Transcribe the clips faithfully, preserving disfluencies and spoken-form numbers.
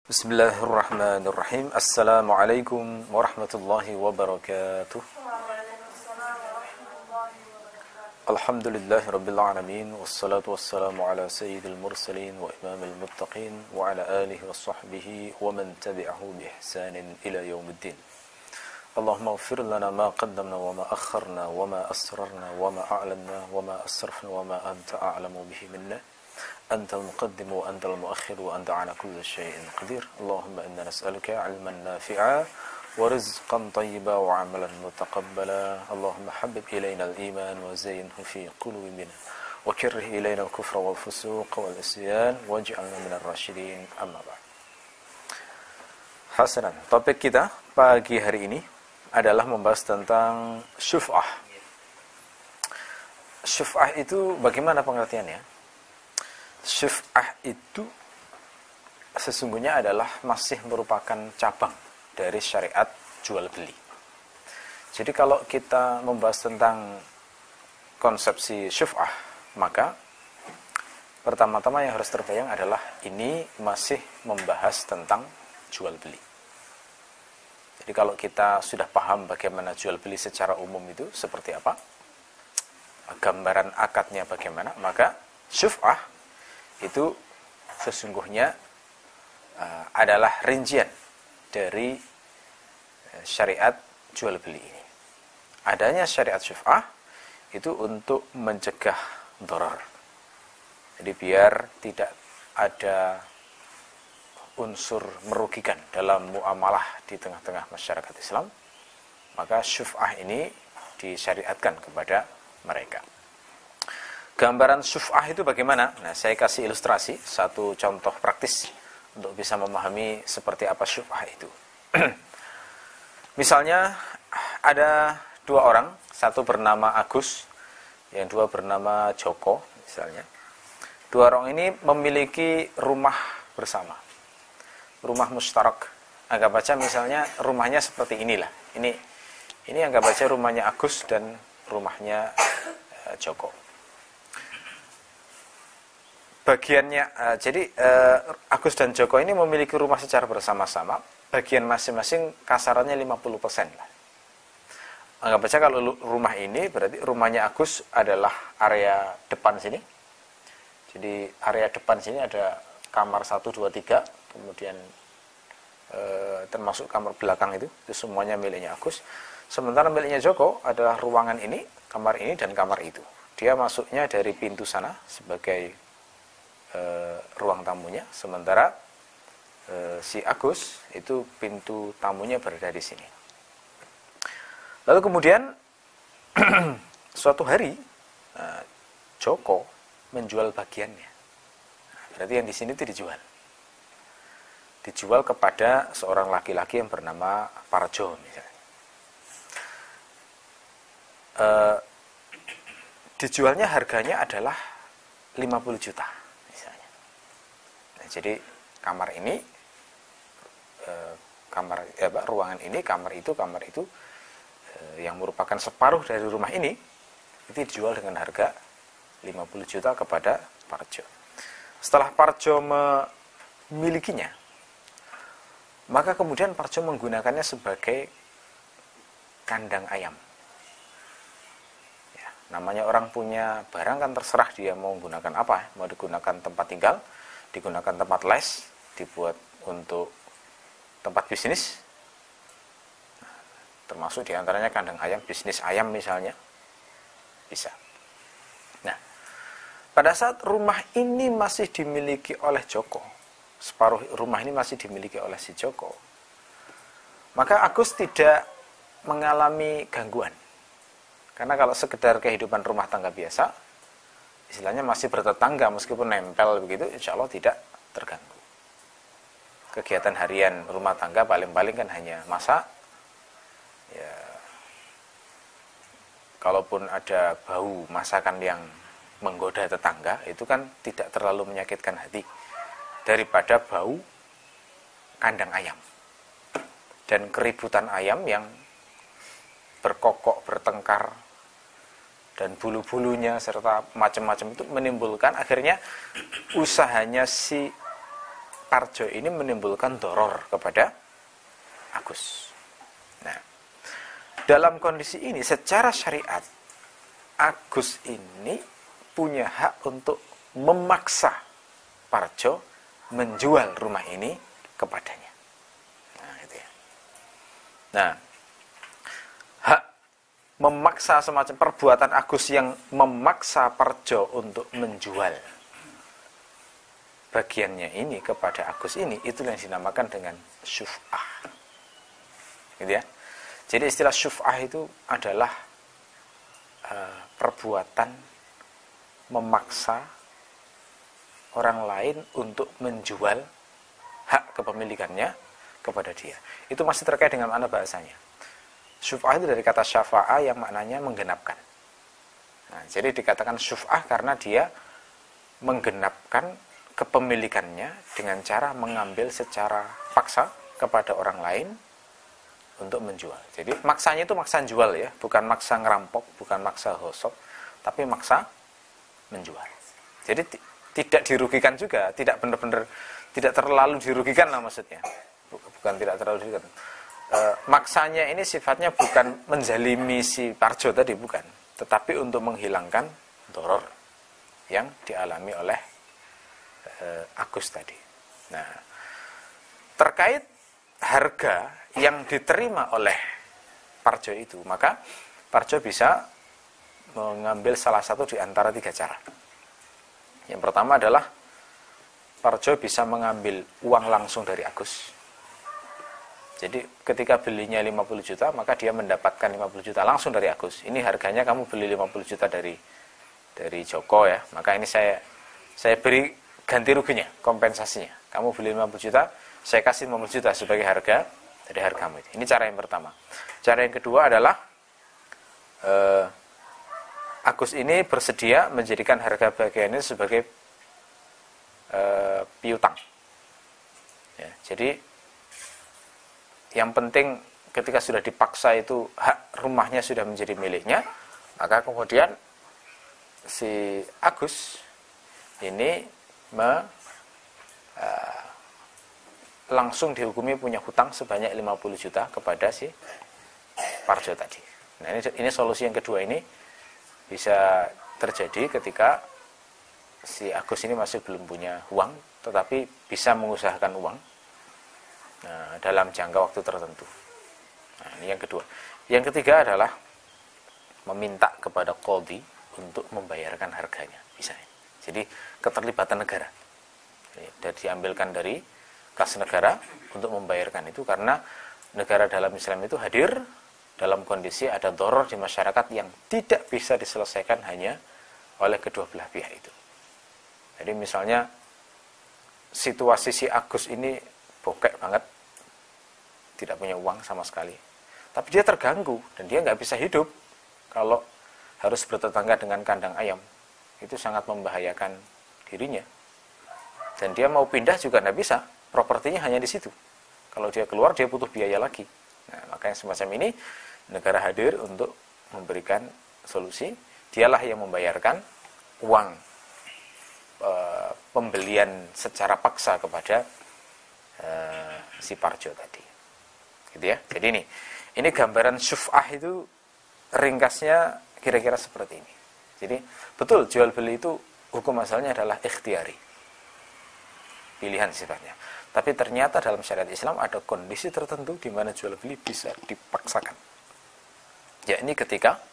Bismillahirrahmanirrahim. Assalamualaikum warahmatullahi wabarakatuh. Alhamdulillahi rabbil alamin. Wassalatu wassalamu ala sayyidil mursalin wa imamil muttaqin wa ala alihi wa sahbihi wa man tabi'ahu bi ihsanin ila yaumiddin. Allahumma ighfir lana ma qaddamna wa ma akharna wa ma asrarna wa ma a'lanna wa ma asrafna wa ma anta a'lamu bihi minna. أنت المقدم وأنت المؤخر وأنت على كل شيء قدير. اللهم إنا نسألك علما نافعا ورزقا طيبا وعملا متقبلا. اللهم حبب إلينا الإيمان وزينه في قلوبنا وكره إلينا الكفر والفسوق والعصيان واجعلنا من الراشدين. أما بعد. Hasanan, topik kita pagi hari ini adalah membahas tentang syuf'ah. Syuf'ah itu bagaimana pengertiannya? Syuf'ah itu sesungguhnya adalah masih merupakan cabang dari syariat jual beli. Jadi kalau kita membahas tentang konsepsi syuf'ah, maka pertama-tama yang harus terbayang adalah ini masih membahas tentang jual beli. Jadi kalau kita sudah paham bagaimana jual beli secara umum itu seperti apa, gambaran akadnya bagaimana, maka syuf'ah itu sesungguhnya uh, adalah rincian dari uh, syariat jual beli ini. Adanya syariat syuf'ah itu untuk mencegah dharar. Jadi biar tidak ada unsur merugikan dalam muamalah di tengah-tengah masyarakat Islam, maka syuf'ah ini disyariatkan kepada mereka. Gambaran syuf'ah itu bagaimana? Nah, saya kasih ilustrasi, satu contoh praktis untuk bisa memahami seperti apa syuf'ah itu. Misalnya ada dua orang, satu bernama Agus, yang dua bernama Joko, misalnya. Dua orang ini memiliki rumah bersama, rumah mustarak. Anggap baca misalnya rumahnya seperti inilah. Ini, ini anggap baca rumahnya Agus dan rumahnya uh, Joko. Bagiannya, uh, jadi uh, Agus dan Joko ini memiliki rumah secara bersama-sama. Bagian masing-masing kasarannya lima puluh persen lah. Anggap baca kalau rumah ini berarti rumahnya Agus adalah area depan sini. Jadi area depan sini ada kamar satu, dua, tiga. Kemudian uh, termasuk kamar belakang itu. Itu semuanya miliknya Agus. Sementara miliknya Joko adalah ruangan ini, kamar ini, dan kamar itu. Dia masuknya dari pintu sana sebagai Uh, ruang tamunya, sementara uh, si Agus itu pintu tamunya berada di sini. Lalu kemudian suatu hari uh, Joko menjual bagiannya. Berarti yang di sini itu dijual, dijual kepada seorang laki-laki yang bernama Parjo misalnya. Uh, dijualnya harganya adalah lima puluh juta. Jadi kamar ini, eh, kamar, eh, ruangan ini, kamar itu, kamar itu, eh, yang merupakan separuh dari rumah ini, itu dijual dengan harga lima puluh juta kepada Parjo. Setelah Parjo memilikinya, maka kemudian Parjo menggunakannya sebagai kandang ayam. Ya, namanya orang punya barang kan terserah dia mau menggunakan apa, mau digunakan tempat tinggal, digunakan tempat les, dibuat untuk tempat bisnis, termasuk diantaranya kandang ayam, bisnis ayam misalnya, bisa. Nah, pada saat rumah ini masih dimiliki oleh Joko, separuh rumah ini masih dimiliki oleh si Joko, maka Agus tidak mengalami gangguan. Karena kalau sekedar kehidupan rumah tangga biasa, istilahnya masih bertetangga meskipun nempel begitu, insya Allah tidak terganggu. Kegiatan harian rumah tangga paling-paling kan hanya masak. Ya, kalaupun ada bau masakan yang menggoda tetangga, itu kan tidak terlalu menyakitkan hati daripada bau kandang ayam dan keributan ayam yang berkokok, bertengkar, dan bulu-bulunya serta macam-macam itu menimbulkan akhirnya usahanya si Parjo ini menimbulkan doror kepada Agus. Nah, dalam kondisi ini secara syariat Agus ini punya hak untuk memaksa Parjo menjual rumah ini kepadanya. Nah, itu ya. Nah, hak memaksa semacam perbuatan Agus yang memaksa Parjo untuk menjual bagiannya ini kepada Agus ini, itu yang dinamakan dengan syuf'ah. Gitu ya. Jadi istilah syuf'ah itu adalah uh, perbuatan memaksa orang lain untuk menjual hak kepemilikannya kepada dia. Itu masih terkait dengan mana bahasanya. Syuf'ah itu dari kata syafa'ah yang maknanya menggenapkan. Nah, jadi dikatakan syuf'ah karena dia menggenapkan kepemilikannya dengan cara mengambil secara paksa kepada orang lain untuk menjual. Jadi maksanya itu maksa jual ya, bukan maksa ngerampok, bukan maksa gosok, tapi maksa menjual. Jadi t- tidak dirugikan juga, tidak benar-benar tidak terlalu dirugikan lah maksudnya. Bukan tidak terlalu dirugikan. E, maksanya ini sifatnya bukan menzalimi si Parjo tadi, bukan, tetapi untuk menghilangkan doror yang dialami oleh Agus tadi. Nah, terkait harga yang diterima oleh Parjo itu, maka Parjo bisa mengambil salah satu di antara tiga cara. Yang pertama adalah Parjo bisa mengambil uang langsung dari Agus. Jadi ketika belinya lima puluh juta, maka dia mendapatkan lima puluh juta langsung dari Agus. Ini harganya kamu beli lima puluh juta dari dari Joko ya, maka ini saya saya beri ganti ruginya, kompensasinya. Kamu beli lima puluh juta, saya kasih lima puluh juta sebagai harga dari hargamu itu. Ini cara yang pertama. Cara yang kedua adalah eh, Agus ini bersedia menjadikan harga bagiannya sebagai eh, piutang. Ya, jadi yang penting ketika sudah dipaksa itu hak rumahnya sudah menjadi miliknya, maka kemudian si Agus ini Me, uh, langsung dihukumi punya hutang sebanyak lima puluh juta kepada si Parjo tadi. Nah, ini, ini solusi yang kedua ini bisa terjadi ketika si Agus ini masih belum punya uang, tetapi bisa mengusahakan uang nah, dalam jangka waktu tertentu. Nah, ini yang kedua. Yang ketiga adalah meminta kepada qadhi untuk membayarkan harganya, bisa. Jadi keterlibatan negara, dan diambilkan dari kas negara untuk membayarkan itu, karena negara dalam Islam itu hadir dalam kondisi ada doror di masyarakat yang tidak bisa diselesaikan hanya oleh kedua belah pihak itu. Jadi misalnya situasi si Agus ini bokek banget, tidak punya uang sama sekali, tapi dia terganggu dan dia nggak bisa hidup kalau harus bertetangga dengan kandang ayam. Itu sangat membahayakan dirinya, dan dia mau pindah juga tidak bisa, propertinya hanya di situ. Kalau dia keluar dia butuh biaya lagi. Nah, makanya semacam ini negara hadir untuk memberikan solusi. Dialah yang membayarkan uang e, pembelian secara paksa kepada e, si Parjo tadi, gitu ya. Jadi ini ini gambaran syuf'ah itu ringkasnya kira-kira seperti ini. Jadi betul jual beli itu hukum asalnya adalah ikhtiari, pilihan sifatnya. Tapi ternyata dalam syariat Islam ada kondisi tertentu di mana jual beli bisa dipaksakan. Ya, ini ketika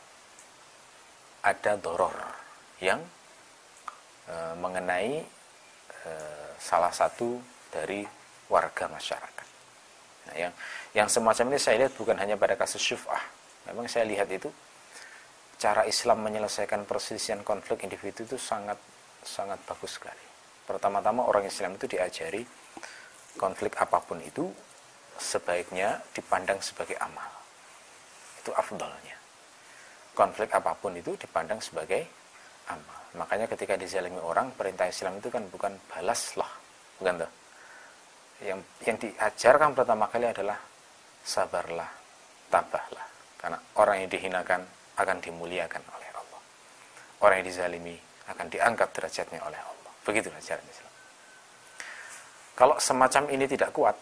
ada doror yang e, mengenai e, salah satu dari warga masyarakat. Nah, yang yang semacam ini saya lihat bukan hanya pada kasus syuf'ah. Memang saya lihat itu cara Islam menyelesaikan perselisihan konflik individu itu sangat sangat bagus sekali. Pertama-tama orang Islam itu diajari konflik apapun itu sebaiknya dipandang sebagai amal. Itu afdalnya. Konflik apapun itu dipandang sebagai amal. Makanya ketika dizalimi orang, perintah Islam itu kan bukan balaslah, bukan toh. Yang yang diajarkan pertama kali adalah sabarlah, tabahlah. Karena orang yang dihinakan akan dimuliakan oleh Allah. Orang yang dizalimi akan diangkat derajatnya oleh Allah. Begitu ajaran Islam. Kalau semacam ini tidak kuat,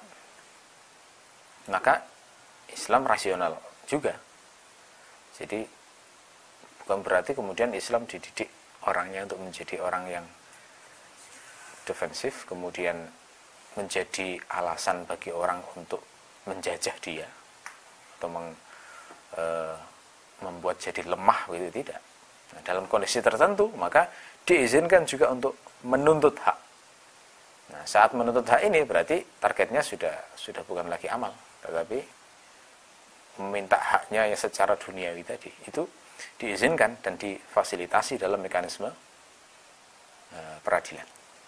maka Islam rasional juga. Jadi bukan berarti kemudian Islam dididik orangnya untuk menjadi orang yang defensif, kemudian menjadi alasan bagi orang untuk menjajah dia atau meng, e, membuat jadi lemah, gitu, tidak. Nah, dalam kondisi tertentu maka diizinkan juga untuk menuntut hak. Nah, saat menuntut hak ini berarti targetnya sudah sudah bukan lagi amal, tetapi meminta haknya yang secara duniawi tadi. Itu diizinkan dan difasilitasi dalam mekanisme e, peradilan.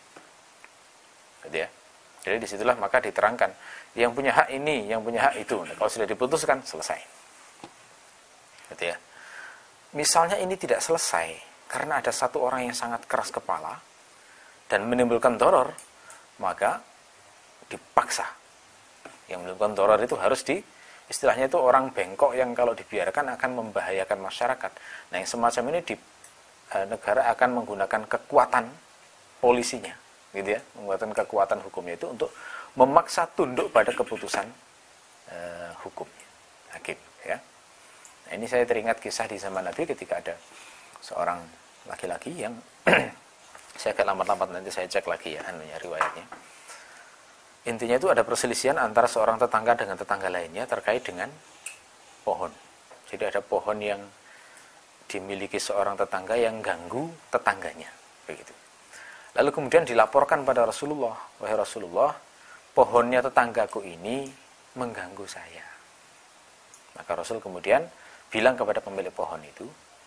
Gitu ya. Jadi disitulah maka diterangkan yang punya hak ini, yang punya hak itu. Nah, kalau sudah diputuskan, selesai. Gitu ya. Misalnya ini tidak selesai karena ada satu orang yang sangat keras kepala dan menimbulkan doror, maka dipaksa. Yang menimbulkan doror itu harus di, istilahnya itu orang bengkok yang kalau dibiarkan akan membahayakan masyarakat. Nah, yang semacam ini di e, negara akan menggunakan kekuatan polisinya, gitu ya, menggunakan kekuatan hukumnya itu untuk memaksa tunduk pada keputusan e, hukumnya, hakim, ya. Nah, ini saya teringat kisah di zaman Nabi ketika ada seorang laki-laki yang saya akan lambat-lambat nanti saya cek lagi ya anunya riwayatnya. Intinya itu ada perselisihan antara seorang tetangga dengan tetangga lainnya terkait dengan pohon. Jadi ada pohon yang dimiliki seorang tetangga yang ganggu tetangganya, begitu. Lalu kemudian dilaporkan pada Rasulullah, wahai Rasulullah, pohonnya tetanggaku ini mengganggu saya. Maka Rasul kemudian bilang kepada pemilik pohon itu,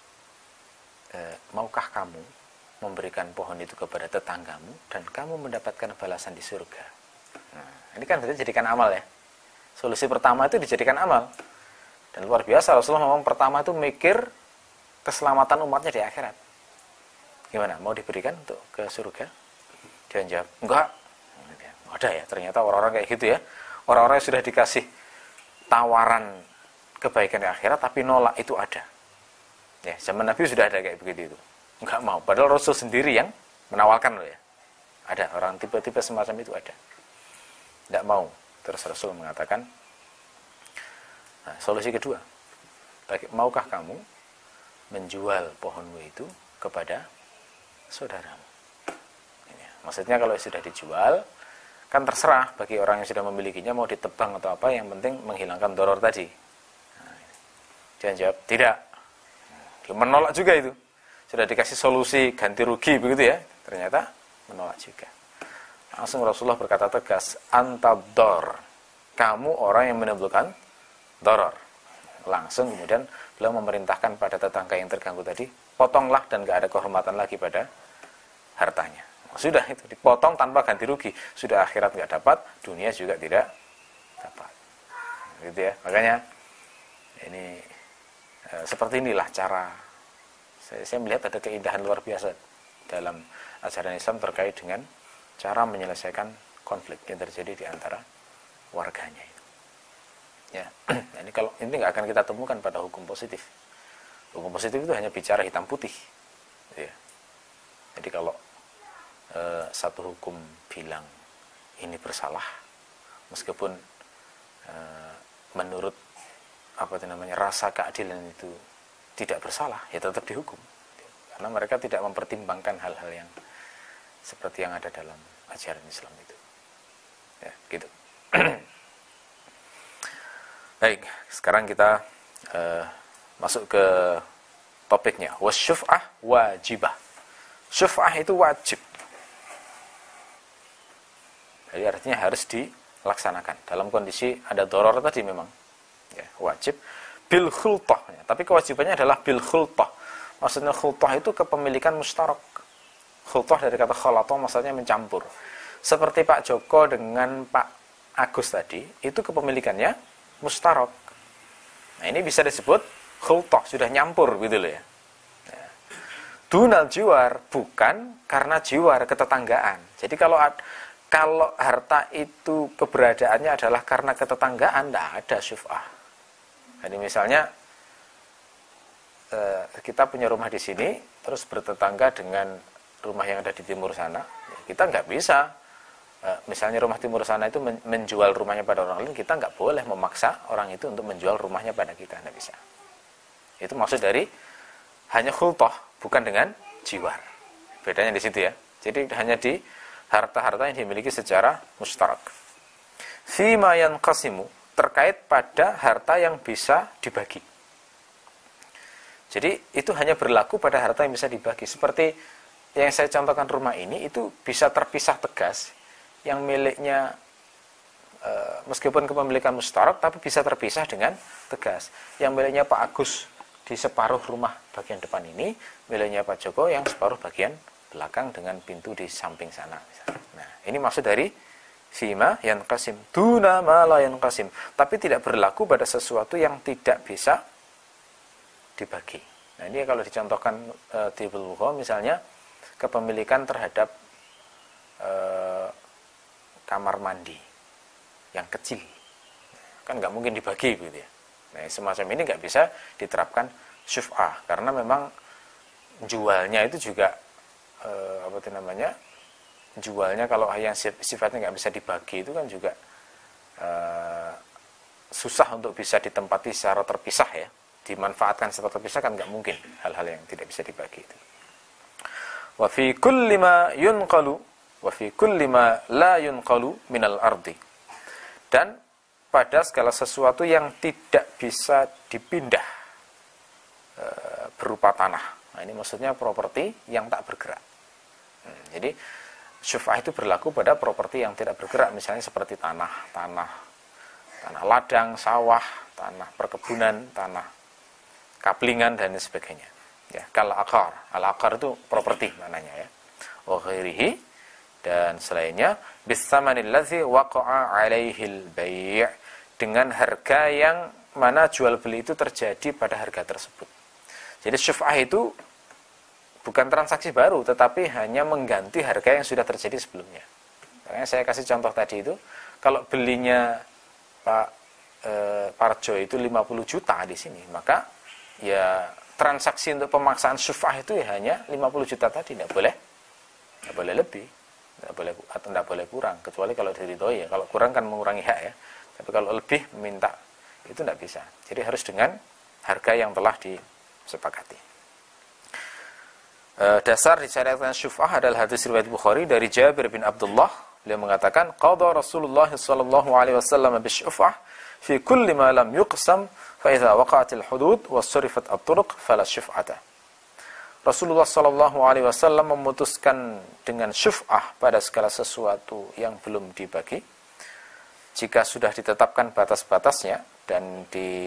e, maukah kamu memberikan pohon itu kepada tetanggamu dan kamu mendapatkan balasan di surga? Nah, ini kan berarti jadikan amal ya. Solusi pertama itu dijadikan amal. Dan luar biasa Rasulullah ngomong pertama itu mikir keselamatan umatnya di akhirat. Gimana? Mau diberikan untuk ke surga? Dia jawab, enggak. Ada ya, ternyata orang-orang kayak gitu ya. Orang-orang yang sudah dikasih tawaran kebaikan di akhirat tapi nolak itu ada. Ya, zaman Nabi sudah ada kayak begitu itu. Enggak mau. Padahal Rasul sendiri yang menawarkan loh ya. Ada orang tipe-tipe semacam itu ada. Tidak mau. Terus Rasul mengatakan, nah, solusi kedua, maukah kamu menjual pohonmu itu kepada saudaramu? Ini, maksudnya kalau sudah dijual, kan terserah bagi orang yang sudah memilikinya mau ditebang atau apa, yang penting menghilangkan doror tadi. Nah, dia jawab tidak. Dia menolak juga itu. Sudah dikasih solusi ganti rugi begitu ya, ternyata menolak juga. Langsung Rasulullah berkata tegas, antador, kamu orang yang menimbulkan doror. Langsung kemudian beliau memerintahkan pada tetangga yang terganggu tadi, potonglah dan gak ada kehormatan lagi pada hartanya. Sudah itu dipotong tanpa ganti rugi. Sudah akhirat gak dapat, dunia juga tidak dapat. Gitu ya. Makanya ini e, seperti inilah cara saya, saya melihat ada keindahan luar biasa dalam ajaran Islam terkait dengan cara menyelesaikan konflik yang terjadi di antara warganya itu. Ya, nah ini kalau ini nggak akan kita temukan pada hukum positif. Hukum positif itu hanya bicara hitam putih. Ya. Jadi kalau e, satu hukum bilang ini bersalah, meskipun e, menurut apa itu namanya rasa keadilan itu tidak bersalah, ya tetap dihukum. Karena mereka tidak mempertimbangkan hal-hal yang seperti yang ada dalam ajaran Islam itu. Ya, gitu. Baik, sekarang kita uh, masuk ke topiknya. Wasyuf'ah wajibah. Syuf'ah itu wajib. Jadi artinya harus dilaksanakan. Dalam kondisi ada doror tadi memang. Ya, wajib. Bil khultah. Tapi kewajibannya adalah bil khultah. Maksudnya khultah itu kepemilikan mustarak. Khultah dari kata khalatoh maksudnya mencampur. Seperti Pak Joko dengan Pak Agus tadi, itu kepemilikannya mustarak. Nah, ini bisa disebut khultah, sudah nyampur gitu loh ya. Ya. Dunal jiwar, bukan karena jiwar ketetanggaan. Jadi kalau kalau harta itu keberadaannya adalah karena ketetanggaan, tidak ada syuf'ah. Jadi misalnya kita punya rumah di sini, terus bertetangga dengan rumah yang ada di timur sana, kita nggak bisa misalnya rumah timur sana itu menjual rumahnya pada orang lain, kita nggak boleh memaksa orang itu untuk menjual rumahnya pada kita, nggak bisa. Itu maksud dari hanya khultoh, bukan dengan jiwar. Bedanya di situ ya. Jadi hanya di harta-harta yang dimiliki secara mustarak. Fima yanqasimu, terkait pada harta yang bisa dibagi. Jadi itu hanya berlaku pada harta yang bisa dibagi. Seperti yang saya contohkan rumah ini, itu bisa terpisah tegas. Yang miliknya e, meskipun kepemilikan mustarak, tapi bisa terpisah dengan tegas. Yang miliknya Pak Agus di separuh rumah bagian depan ini, miliknya Pak Joko yang separuh bagian belakang dengan pintu di samping sana. Nah, ini maksud dari fima yanqasim duna ma la yanqasim, tapi tidak berlaku pada sesuatu yang tidak bisa dibagi. Nah, ini kalau dicontohkan e, di Bulugha misalnya kepemilikan terhadap e, kamar mandi yang kecil, kan nggak mungkin dibagi gitu ya. Nah, semacam ini nggak bisa diterapkan syuf'ah karena memang jualnya itu juga e, apa itu namanya jualnya kalau yang sifatnya nggak bisa dibagi itu kan juga e, susah untuk bisa ditempati secara terpisah ya, dimanfaatkan secara terpisah kan nggak mungkin hal-hal yang tidak bisa dibagi itu. Wa fi kulli ma yunqalu wa fi kulli ma la yunqalu minal ardi, dan pada segala sesuatu yang tidak bisa dipindah e, berupa tanah. Nah, ini maksudnya properti yang tak bergerak. Hmm, jadi syuf'ah itu berlaku pada properti yang tidak bergerak, misalnya seperti tanah, tanah, tanah ladang, sawah, tanah perkebunan, tanah kaplingan dan sebagainya. Ya, kal aqar. Al aqar itu properti maknanya ya. Wa ghairihi, dan selainnya bisamanil ladzi waqa'a 'alaihil bai', dengan harga yang mana jual beli itu terjadi pada harga tersebut. Jadi syuf'ah itu bukan transaksi baru, tetapi hanya mengganti harga yang sudah terjadi sebelumnya. Makanya saya kasih contoh tadi itu, kalau belinya Pak e, Parjo itu lima puluh juta di sini, maka ya transaksi untuk pemaksaan syuf'ah itu ya hanya lima puluh juta tadi, tidak boleh, tidak boleh lebih. Tidak boleh atau tidak boleh kurang, kecuali kalau diridhoi ya. Kalau kurang kan mengurangi hak ya. Tapi kalau lebih meminta itu tidak bisa. Jadi harus dengan harga yang telah disepakati. E, dasar disyariatkan syuf'ah adalah hadis riwayat Bukhari dari Jabir bin Abdullah. Beliau mengatakan, qada Rasulullah sallallahu alaihi wasallam bisyuf'ah fi kulli ma lam yuqsam fa idza waqa'atil hudud wa surifat at-turuq fala syuf'ata. Rasulullah sallallahu alaihi wasallam memutuskan dengan syuf'ah pada segala sesuatu yang belum dibagi. Jika sudah ditetapkan batas-batasnya dan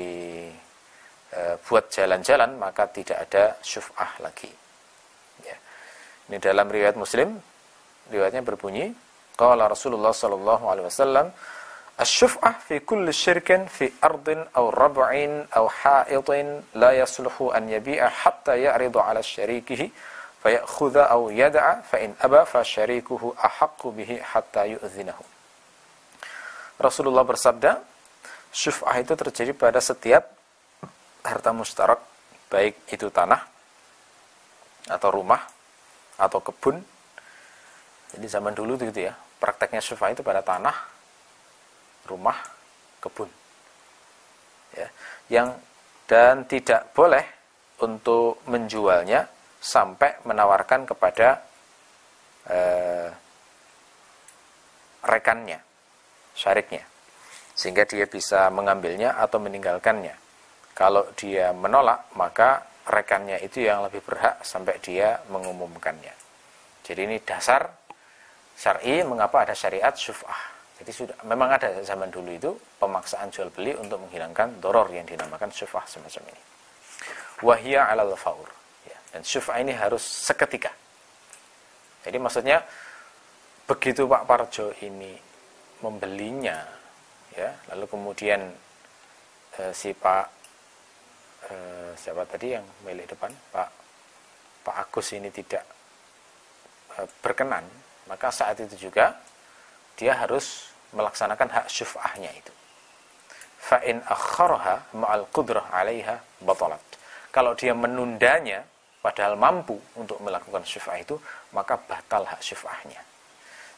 dibuat jalan-jalan, maka tidak ada syuf'ah lagi. Ya. Ini dalam riwayat Muslim, riwayatnya berbunyi, qala Rasulullah sallallahu alaihi wasallam, asy-syuf'ah fi kulli syirkin fi ardin aw rab'in aw ha'itin la yasluhu an yabi'a hatta ya'ridu 'ala syarikihi fa ya'khudha aw yad'a fa in aba fa syarikuhu ahaqqu bihi hatta yu'dhinahu. Rasulullah bersabda, syuf'ah itu terjadi pada setiap harta mustarak, baik itu tanah atau rumah atau kebun. Jadi zaman dulu itu gitu ya, prakteknya syuf'ah itu pada tanah, rumah, kebun, ya, yang dan tidak boleh untuk menjualnya sampai menawarkan kepada eh, rekannya, syariknya, sehingga dia bisa mengambilnya atau meninggalkannya. Kalau dia menolak, maka rekannya itu yang lebih berhak sampai dia mengumumkannya. Jadi ini dasar syar'i mengapa ada syariat syuf'ah. Jadi sudah memang ada zaman dulu itu pemaksaan jual beli untuk menghilangkan doror yang dinamakan syuf'ah semacam ini. Wahia 'alal faur. Ya, dan syuf'ah ini harus seketika. Jadi maksudnya begitu Pak Parjo ini membelinya, ya, lalu kemudian eh, si Pak eh, siapa tadi yang milik depan, Pak Pak Agus ini tidak eh, berkenan, maka saat itu juga dia harus melaksanakan hak syuf'ahnya itu. Fa in akharaha ma'al qudrah 'alaiha batalat. Kalau dia menundanya padahal mampu untuk melakukan syuf'ah itu, maka batal hak syuf'ahnya.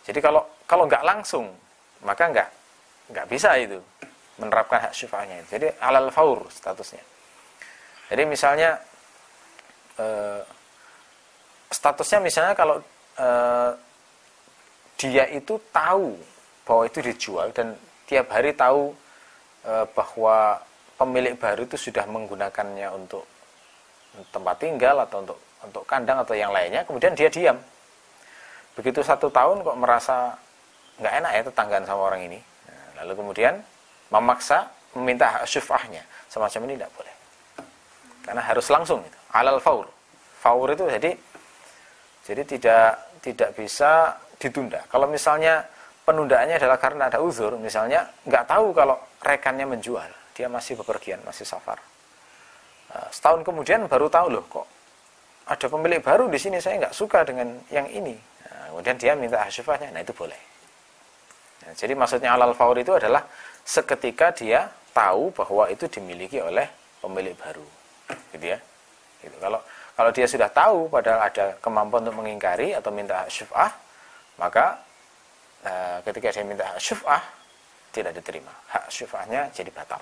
Jadi kalau kalau nggak langsung, maka nggak nggak bisa itu menerapkan hak syuf'ahnya. Jadi alal faur statusnya. Jadi misalnya eh, statusnya misalnya kalau eh, dia itu tahu bahwa itu dijual dan tiap hari tahu eh, bahwa pemilik baru itu sudah menggunakannya untuk tempat tinggal atau untuk untuk kandang atau yang lainnya, kemudian dia diam. Begitu satu tahun kok merasa nggak enak ya tetanggaan sama orang ini. Nah, lalu kemudian memaksa meminta hak syuf'ahnya. Semacam ini tidak boleh. Karena harus langsung itu. Alal faur. Faur itu jadi jadi tidak tidak bisa ditunda. Kalau misalnya penundaannya adalah karena ada uzur, misalnya nggak tahu kalau rekannya menjual, dia masih bepergian, masih safar. Nah, setahun kemudian baru tahu loh kok ada pemilik baru di sini, saya nggak suka dengan yang ini. Nah, kemudian dia minta hak syuf'ahnya, nah itu boleh. Nah, jadi maksudnya alal faur itu adalah seketika dia tahu bahwa itu dimiliki oleh pemilik baru, gitu ya. Gitu. Kalau kalau dia sudah tahu padahal ada kemampuan untuk mengingkari atau minta hak syuf'ah, maka e, ketika dia minta hak syuf'ah tidak diterima, hak syuf'ahnya jadi batal.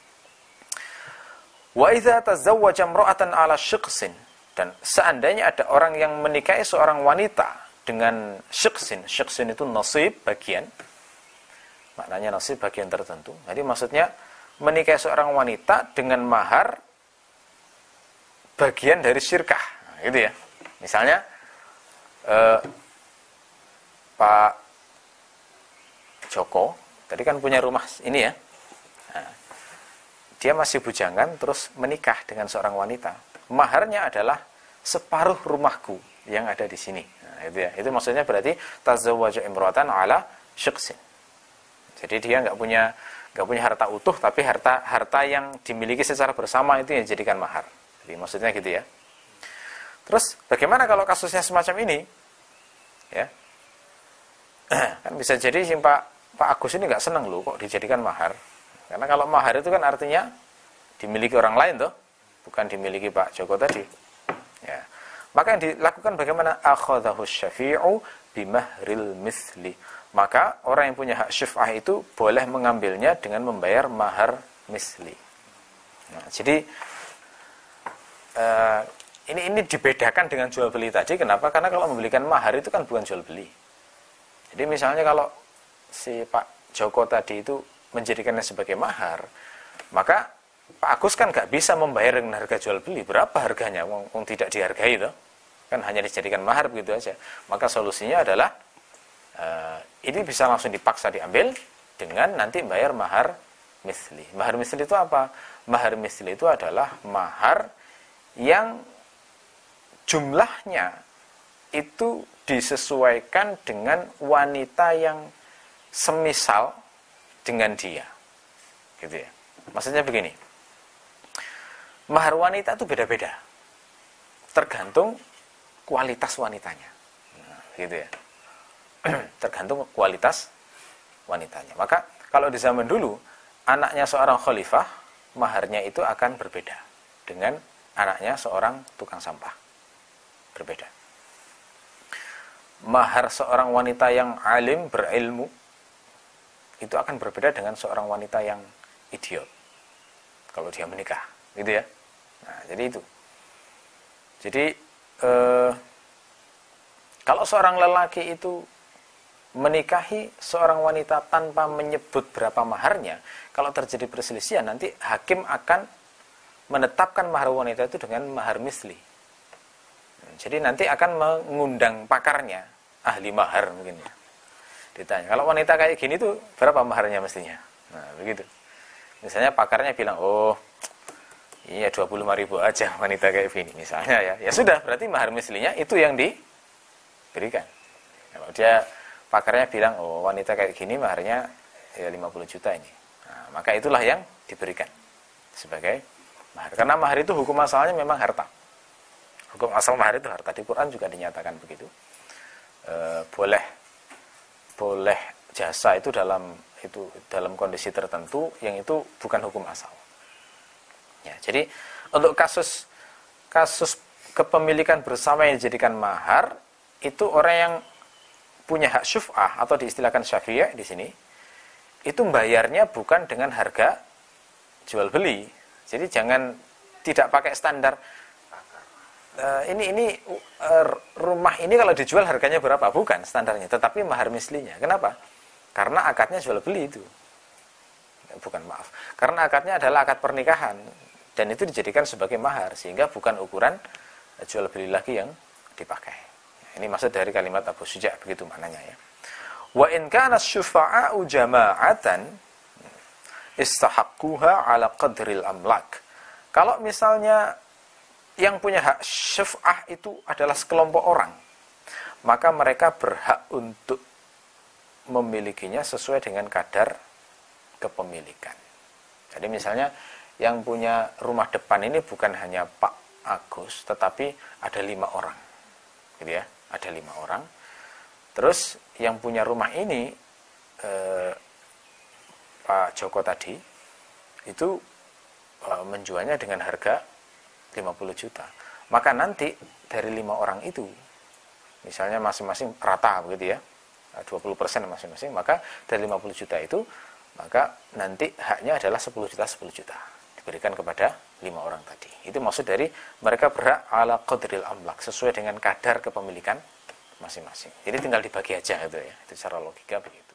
Wa idza tazawwaja imra'atan 'ala syiqsin, dan seandainya ada orang yang menikahi seorang wanita dengan syiqsin, syiqsin itu nasib bagian, maknanya nasib bagian tertentu. Jadi maksudnya menikahi seorang wanita dengan mahar bagian dari syirkah, nah, gitu ya. Misalnya eh, Pak Joko tadi kan punya rumah ini ya. Nah, dia masih bujangan terus menikah dengan seorang wanita. Maharnya adalah separuh rumahku yang ada di sini. Nah, itu ya. Itu maksudnya berarti tazawwaja imra'atan 'ala syiqsin. Jadi dia nggak punya nggak punya harta utuh, tapi harta harta yang dimiliki secara bersama itu yang dijadikan mahar. Jadi maksudnya gitu ya. Terus bagaimana kalau kasusnya semacam ini? Ya, kan bisa jadi si Pak Pak Agus ini nggak senang loh kok dijadikan mahar. Karena kalau mahar itu kan artinya dimiliki orang lain tuh, bukan dimiliki Pak Joko tadi. Ya, maka yang dilakukan bagaimana? Akhadhahu syafi'u bimahril mithli. Maka orang yang punya hak syuf'ah itu boleh mengambilnya dengan membayar mahar misli. Nah, jadi uh, ini ini dibedakan dengan jual beli tadi. Kenapa? Karena kalau membelikan mahar itu kan bukan jual beli. Jadi misalnya kalau si Pak Joko tadi itu menjadikannya sebagai mahar, maka Pak Agus kan nggak bisa membayar dengan harga jual beli. Berapa harganya? Wong, wong tidak dihargai itu, kan hanya dijadikan mahar begitu aja. Maka solusinya adalah Uh, ini bisa langsung dipaksa diambil dengan nanti bayar mahar misli. Mahar misli itu apa? Mahar misli itu adalah mahar yang jumlahnya itu disesuaikan dengan wanita yang semisal dengan dia. Gitu ya. Maksudnya begini. Mahar wanita itu beda-beda. Tergantung kualitas wanitanya. Nah, gitu ya. Tergantung kualitas wanitanya. Maka kalau di zaman dulu anaknya seorang khalifah maharnya itu akan berbeda dengan anaknya seorang tukang sampah. Berbeda. Mahar seorang wanita yang alim berilmu itu akan berbeda dengan seorang wanita yang idiot kalau dia menikah, gitu ya. Nah, jadi itu. Jadi eh, kalau seorang lelaki itu menikahi seorang wanita tanpa menyebut berapa maharnya, kalau terjadi perselisihan nanti hakim akan menetapkan mahar wanita itu dengan mahar misli. Jadi nanti akan mengundang pakarnya, ahli mahar mungkin ya. Ditanya, kalau wanita kayak gini tuh berapa maharnya mestinya? Nah, begitu. Misalnya pakarnya bilang, "Oh, iya dua puluh lima ribu aja wanita kayak gini." Misalnya ya. Ya sudah, berarti mahar mislinya itu yang diberikan. Kalau dia pakarnya bilang, oh wanita kayak gini maharnya ya lima puluh juta ini. Nah, maka itulah yang diberikan sebagai mahar. Karena mahar itu hukum asalnya memang harta. Hukum asal mahar itu harta. Di Quran juga dinyatakan begitu. E, boleh boleh jasa itu dalam itu dalam kondisi tertentu yang itu bukan hukum asal. Ya, jadi untuk kasus kasus kepemilikan bersama yang dijadikan mahar itu orang yang punya hak syuf'ah atau diistilahkan Syafi'i di sini, itu bayarnya bukan dengan harga jual beli. Jadi jangan tidak pakai standar uh, ini ini uh, rumah ini kalau dijual harganya berapa, bukan standarnya, tetapi mahar mislinya. Kenapa? Karena akadnya jual beli itu. Bukan maaf. Karena akadnya adalah akad pernikahan dan itu dijadikan sebagai mahar sehingga bukan ukuran jual beli lagi yang dipakai. Ini maksud dari kalimat Abu Syuja, begitu maknanya ya. Wa in kana syufa'a'u jama'atan istahaqquha 'ala qadril amlak. Kalau misalnya yang punya hak syuf'ah itu adalah sekelompok orang, maka mereka berhak untuk memilikinya sesuai dengan kadar kepemilikan. Jadi misalnya yang punya rumah depan ini bukan hanya Pak Agus, tetapi ada lima orang. Gitu ya. Ada lima orang. Terus yang punya rumah ini eh, Pak Joko tadi itu eh, menjualnya dengan harga lima puluh juta. Maka nanti dari lima orang itu, misalnya masing-masing rata begitu ya, dua puluh persen masing-masing, maka dari lima puluh juta itu, maka nanti haknya adalah sepuluh juta sepuluh juta diberikan kepada lima orang tadi. Itu maksud dari mereka berhak ala qadril amlak, sesuai dengan kadar kepemilikan masing-masing. Jadi tinggal dibagi aja gitu ya. Itu secara logika begitu.